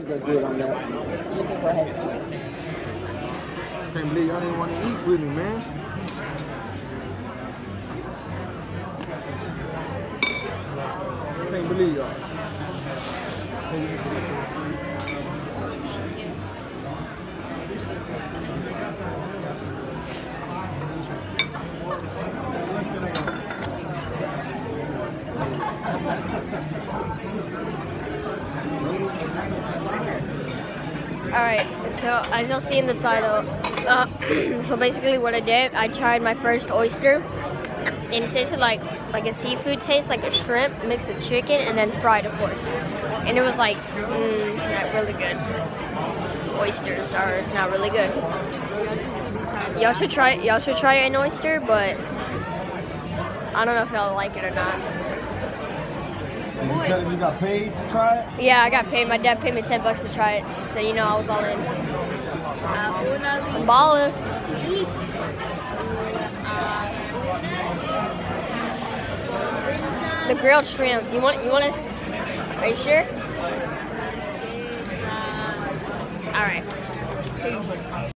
get good on that. You can go ahead and eat. Can't believe y'all didn't want to eat with me, man. Can't believe y'all. Alright, so as you'll see in the title, so basically what I did, I tried my first oyster, and it tasted like a seafood taste, like a shrimp mixed with chicken and then fried, of course. And it was like, not really good. Oysters are not really good. Y'all should try an oyster, but I don't know if y'all like it or not. You got paid to try it? Yeah, I got paid. My dad paid me $10 to try it, so you know I was all in. I'm ballin'. The grilled shrimp. You want it? Are you sure? All right. Peace.